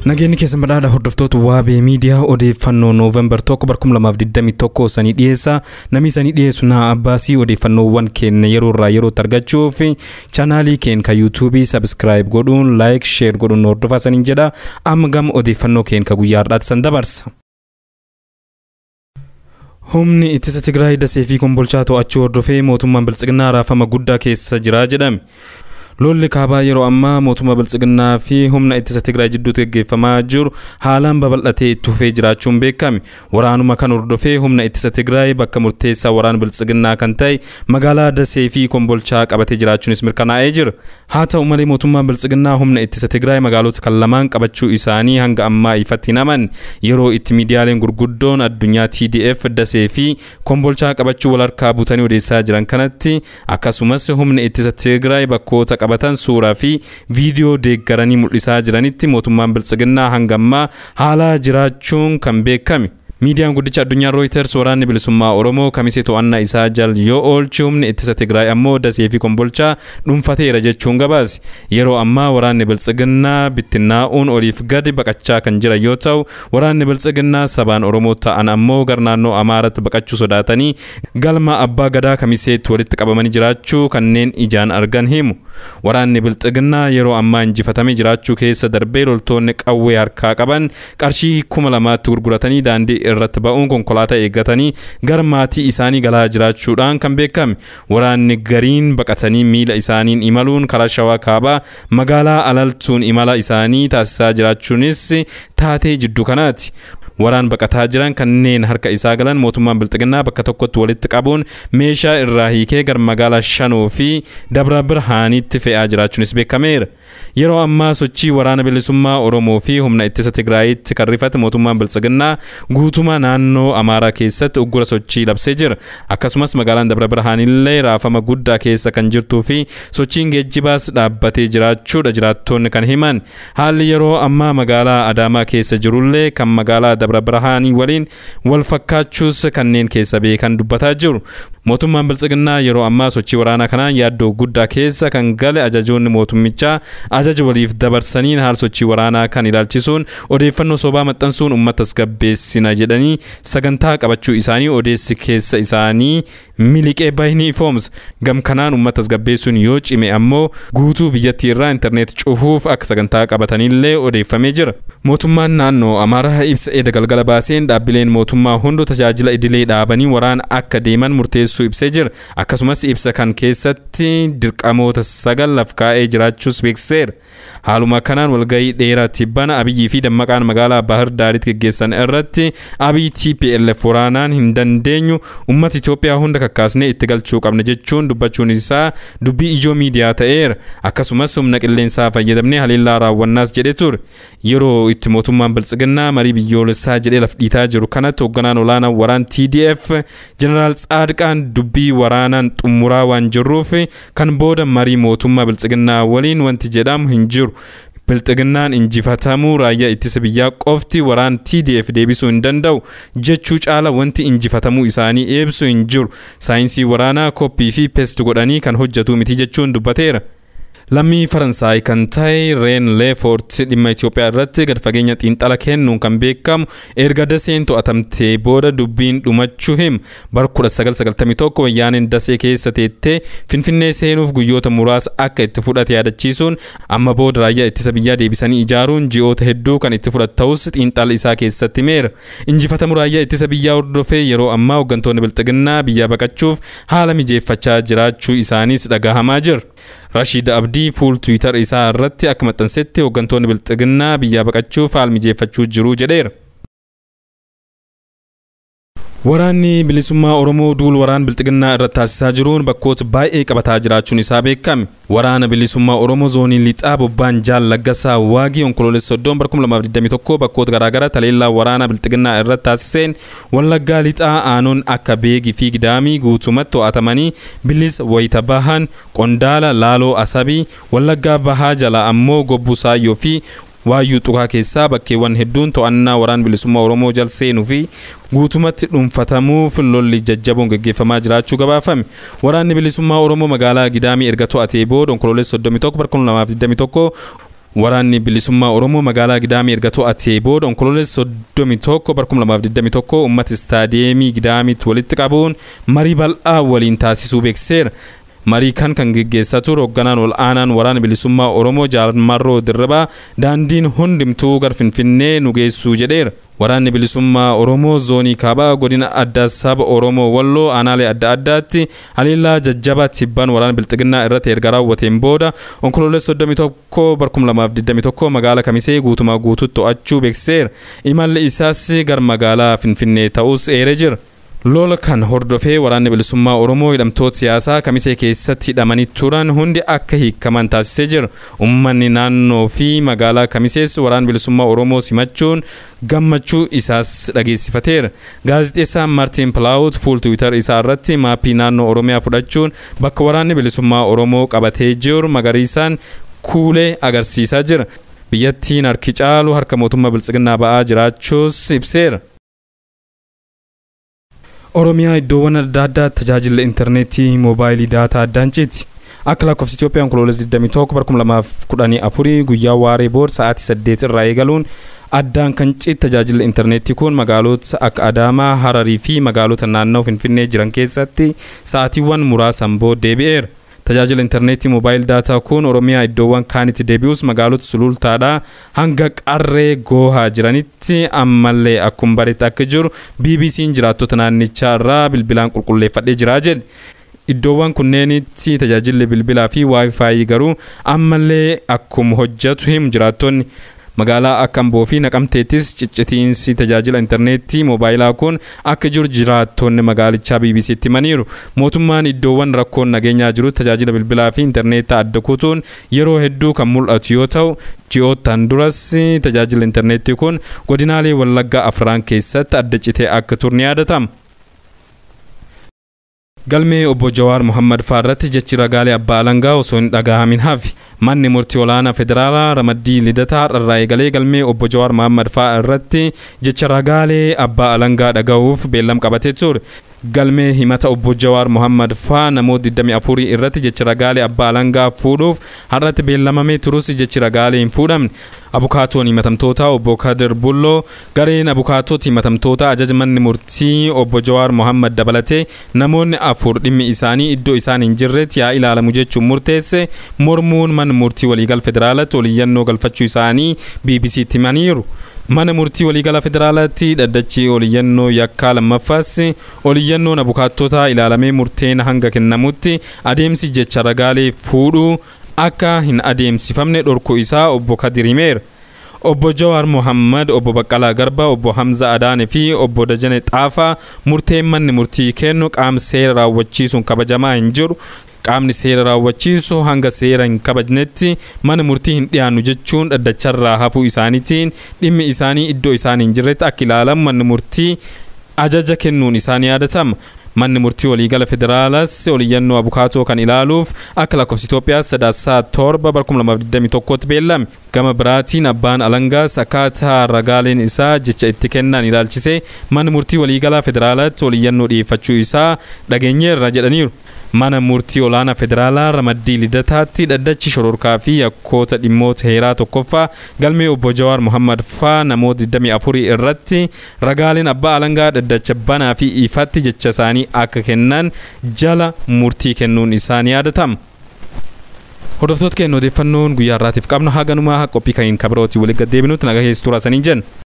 Nageenyi keessan badhaadha hordoftoota waabee miidiyaa odeeffannoo Noovembar 1 2021 sanii dhiyeessa. Namni sanii dhiyeessu na Abbaasii odeeffannoowwan keenya yeroo irraa yerootti argachuuf chaanaalii keenya kan YouTube subscribe godhuun like share godhuun hordofaa saniin jedha. Amma gam odeeffannoo keenya kan guyyaa har'aatti san dabarsa. Humni ittisa Tigraay dasee fi kombolchaa to'achuu hordofee mootummaan Biltsiginnaa raafama guddaa keessa jira jedhame. Lolli kaabaa yeroo ammaa mootummaa Biltsiginnaa fi humna ittisa Tigraay jidduutti gaggeeffamaa jiru haalaan babal'atee itti fufee jiraachuun beekame. Waraanuma kan hordofee humna ittisa Tigraay bakka murteessaa waraana Biltsiginnaa kan ta'e magaalaa Dasee fi Kombolchaa qabatee jiraachuunis mirkanaa'ee jira. Haa ta'u malee mootummaan Biltsiginnaa humna ittisa Tigraay magaalota kan lamaan qabachuu isaanii hanga ammaa ifatti hin amanne. Yeroo itti miidiyaaleen gurguddoon addunyaa TDF Dasee fi Kombolchaa qabachuu wal harkaa butanii odeessaa jiran kanatti akkasumas humna ittisa Tigraay bakkoota qabatan suuraa fi viidiyoo deeggaranii mul'isaa jiranitti mootummaan Biltsiginnaa hanga ammaa haala jiraachuun kan beekame. Miidiyaan guddicha addunyaa Reuters waraanni bilisummaa Oromoo kamisee to'annaa isaa jala yoo oolche humni ittisa Tigraay ammoo Dasee fi Kombolchaa dhuunfateera jechuun gabaase. Yeroo ammaa waraanni Biltsiginnaa bittinnaa'uun oliif gadi baqachaa kan jira yoo ta'u waraanni Biltsiginnaa sabaan Oromoo ta'an ammoo gara naannoo Amaaraatti baqachuu sodaatanii galma abbaa gadaa kamiseetti walitti qabamanii jiraachuu kanneen ijaan argan himu. Waraanni Biltsiginnaa yeroo ammaa injifatamee jiraachuu keessa darbee loltoonni qawwee harkaa qaban qarshii 2,000tti gurguratanii daandii irratti ba'uun konkolaataa eeggatanii gara maatii isaanii galaa jiraachuudhaan kan beekame. Waraanni gariin baqatanii miila isaaniin imaluun karaa Shawaa Kaabaa magaalaa Alaltuun imala isaanii taasisaa jiraachuunis taatee jidduu kanaati. Waraan baqataa jiran kanneen harka isaa galan mootummaan Biltsiginnaa bakka tokkotti walitti qabuun meeshaa irraa hiikee gara magaalaa Shanoo fi Dabra Birhaanitti fe'aa jiraachuunis beekameera. Yeroo ammaa sochii waraana bilisummaa Oromoo fi humna ittisa Tigraayitti kan rifate mootummaan Biltsiginnaa guutumaa naannoo Amaaraa keessatti uggura sochii labsee jira. Akkasumas magaalaan Dabra Birhaanillee raafama guddaa keessa kan jirtuu fi sochiin geejjibaas dhaabbatee jiraachuudha jiraattonni kan himan. Haalli yeroo ammaa magaalaa Adaamaa keessa jirullee kan magaalaa Dabra Birhaanii waliin wal fakkaachuus kanneen keessa beekan dubbataa jiru. Mootummaan Biltsiginnaa yeroo ammaa sochii waraanaa kanaan yaaddoo guddaa keessa kan gale ajajoonni mootummichaa ajaja waliif dabarsaniin haal sochii waraanaa kan ilaalchisuun odeeffannoo sobaa maxxansuun uummatas gabbeessina jedhanii sagantaa qabachuu isaanii odeessi keessa isaanii miliqee bahanii ifoomsa. Gam kanaan uummatas gabbeessuun yoo cime ammoo guutuu biyyattii irraa intarneet cufuuf akka sagantaa qabatanillee odeeffamee jira. Mootummaan naannoo Amaaraa ibsa eeda galgala baaseen dhaabbileen mootummaa hundi tajaajila idilee dhaabanii waraana akka deeman murteessuu ibsee jira. Akkasumas ibsa kan keessatti dirqamoota 9 lafkaa'ee jiraachuus beeksiseera. Haaluma kanaan walgahii dheeraa tibbana Abiyyii fi Dammaqaan magaalaa Bahar Daaritti gaggeessan irratti Abiy TPLF waraanaan hin dandeenyu uummata Itoophiyaa hunda kakkaasnee itti galchuu qabna jechuun dubbachuun isaa dubbii ijoo miidiyaa ta'eera. Akkasumas humna qilleensaa fayyadamnee haleellaa raawwannaas jedhee ture. Yeroo itti mootummaan Biltsiginnaa marii biyyoolessaa jedhee laf dhiitaa jiru kanatti hoogganaan olaanaa waraan TDF Jeneraal Tsaadiqaan dubbii waraanaan xumuraa waan jirruuf kan booda marii mootummaa Biltsiginnaa waliin wanti jedhamu hin jiru. Biltsiginnaan injifatamuu raayyaa ittisa biyyaa qofti waraan TDF deebisuu hin danda'u jechuu caala wanti injifatamuu isaanii eebsu hin jiru. Saayinsii waraanaa koppii fi pest godhanii kan hojjetu miti jechuun dubbateera. Lammii Faransaay kan ta'e Reen Leefort dhimma Itoophiyaa irratti gad fageenya xiinxala kennuun kan beekamu erga Daseen to'atamtee booda dubbiin dhumachuu hima. Bara 1991 wayyaaneen Dasee keessa teettee Finfinnee seenuuf guyyoota muraasa akka itti fudhate yaadachiisuun amma booda raayyaa ittisa biyyaa deebisanii ijaaruun ji'oota hedduu kan itti fudhatu ta'us xiinxala isaa keessatti himeera. Injifatamuu raayyaa ittisa biyyaa hordofee yeroo ammaa hooggantoonni Biltsiginnaa biyyaa baqachuuf haala mijeeffachaa jiraachuu isaaniis dhagahamaa jira. Rashid Abdii fuul Twitter isaa irratti akka maxxansetti hooggantoonni Biltsiginnaa biyyaa baqachuuf haala mijeeffachuu jiru jedheera. Waraanni bilisummaa Oromoo duul waraan Biltsiginnaa irratti taasisaa jiruun bakkoota baay'ee qabataa jiraachuun isaa beekame. Waraana bilisummaa Oromoo zoonii lixaa bobbaan Jaal Laggasaa Waagii onkoloolessa 2021 bakkoota garaagaraa taleellaa waraana Biltsiginnaa irratti taasiseen Wallaggaa lixaa aanuun akka Beegii fi Gidaamii guutumatti to'atamanii bilisa wayita bahan Qondaala Laaloo Asabii Wallaggaa bahaa jala ammoo Gobbuu Saayyoo fi Waayyuu Xuqaa keessaa bakkeewwan hedduun to'annaa waraan bilisummaa Oromoo jala seenuu fi guutumatti dhuunfatamuuf lolli jajjaboon gaggeeffamaa jiraachuu gabaafame. Waraanni bilisummaa Oromoo magaalaa Gidaamii erga to'atee booda onkoloolessa 31 2021 Waraanni bilisummaa Oromoo magaalaa Gidaamii erga to'atee booda onkoloolessa 31 bara 2021 uummata istaadiyeemii Gidaamiitti walitti qabuun marii bal'aa waliin taasisuu beeksiseera. Marii kan geggeessaa ture hoogganaan ol aanaan waraana bilisummaa Oromoo Jaarmarroo Dirribaa daandiin hundumtuu gara Finfinnee nu geessuu jedheera. Waraanni bilisummaa Oromoo zoonii kaabaa godina addaa saba Oromoo Walloo aanaalee adda addaatti haleellaa jajjabaa tibbaan waraana bilxiginnaa irratti erga raawwateen booda onkoloolessa 31 bara 2021 magaalaa Kamisee guutumaa guutuutti to'achuu beeksiseera. Imalli isaas gara magaalaa Finfinnee ta'uus eeree jira. Lola kan hordofee waraanni bilisummaa Oromoo hidhamtoota siyaasaa Kamisee keessatti hidhamanii turan hundi akka hiikaman taasisee jira. Uummanni naannoo fi magaalaa Kamisees waraana bilisummaa Oromoo simachuun gammachuu isaas dhageessifateera. Gaazexeessaan Martin Plaut fuul Twitter isaa irratti maappii naannoo Oromiyaa fudhachuun bakka waraanni bilisummaa Oromoo qabatee jiru magariisaan kuulee agarsiisaa jira. Biyyattiin harki caalu harka mootummaa biltsiginnaa ba'aa jiraachuus ibseera. Oromiyaa iddoowwan adda addaa tajaajila intarneetii moobaayilii daataa addaan citi. Akka lakkoofsa Itoophiyaa onkoloolessa 21 bara 2014 guyyaa waaree booda sa'aatii 8 irraa eegaluun addaan kan cite tajaajila intarneetii kun magaalota akka Adaamaa, Hararii fi magaalota naannoo Finfinnee jiran keessatti sa'aatiiwwan muraasan booda deebi'eera. Tajaajila intarneetii moobaayil daataa kun Oromiyaa iddoowwan kaanitti deebi'us magaalota sulultaadhaa hanga qarree goohaa jiranitti ammallee akkuma bareetti akka jiru BBC'n jiraattota naannichaa irraa bilbilaan qulqulleeffadhee jira jedhe. Iddoowwan kunneenitti tajaajilli bilbilaa fi Wi-Fi garuu ammallee akkuma hojjetu himu jiraattonni. Magaalaa akka Amboo fi Naqamteettis ciccitiinsi tajaajila intarneetii moobaayilaa kun akka jiru jiraattonni magaalichaa BBC'tti himaniiru. Mootummaan iddoowwan rakkoon nageenyaa jiru tajaajila bilbilaa fi intarneetaa adda kutuun yeroo hedduu kan mul'atu yoo ta'u, ji'ootaan duras tajaajila intarneetii kun godinaalee Wallaggaa Afraan keessatti adda citee akka ture ni yaadatama. Galmee obbo Jawaar Mohammad Faarratti jechi ragaalee abbaa alangaa osoo hin dhagahamin hafi. Manni murtii olaanaa federaalaa ramaddii lidataa irraa eegalee galmee obbo Jawaar Mohammad Faarratti jecha ragaalee abbaa alangaa dhagahuuf beellam qabatee ture. Galmee himata obbo Jawaar Mohammad Faa namoota 24 irratti jecha ragaalee abbaa alangaa fuudhuuf har'atti beellamamee turus jechi ragaalee hin fuudhamne. Abukaatoon himatamtoota obbo Kadir Bulloo gareen abukaatoota himatamtoota ajaja manni murtii obbo Jawaar Mohammad dabalatee namoonni 4 dhimmi isaanii iddoo isaan hin jirretti yaa ilaalamu jechuun murteesse mormuun mana murtii waliigal federaalatti oliyyannoo galfachuu isaanii BBC'tti himaniiru. Mana murtii waliigala federaalatti dhaddachi oliyyannoo yakkaa lammaffaas oliyyannoon abukaattotaa ilaalamee murteen hanga kennamutti adeemsi jecha ragaalee fuudhuu akka hin adeemsifamne dhorkuu isaa obbo Kadir himeera. Obbo Jawaar Mohammad, obbo Baqqalaa Garbaa, obbo Hamza Adaanee fi obbo Dajane Xaafaa murteen manni murtii kennu qaama seera raawwachiisuun kabajamaa hin jiru. Qaamni seera raawwachiisu hanga seera hin kabajnetti mana murtii hin dhiyaannu jechuun dhaddacharraa hafuu isaaniitiin dhimmi isaanii iddoo isaan hin jirretti akka ilaalamu manni murtii ajaja kennuun isaanii yaadatama. Manni murtii waliigala federaalaas oliyyannoo abukaatoo kan ilaaluuf akka lakkoofsa Itoophiyaa sadaasaa 7 bara 2021tti beellame. Gama biraatiin abbaan alangaas akkaataa ragaaleen isaa jecha itti kennan ilaalchisee manni murtii waliigala federaalaatti oliyyannoo dhiyeeffachuu isaa dhageenyeerra jedhaniiru. Mana murtii olaanaa federaalaa ramaddii lidataatti dhaddachi shororkaa fi yakkoota dhimmoota heeraa tokkoffaa galmee obbo Jawaar Mohammad Faa namoota 24 irratti ragaaleen abbaa alangaa dhaddacha banaa fi ifatti jecha isaanii akka kennan jala murtii kennuun isaanii yaadatama. Hordoftoota keenya odeeffannoon guyyaa irraatiif qabnu haganumaa qophii kan kabirootii waliin gaddeebinutti nagaa keessi turasanii jenna.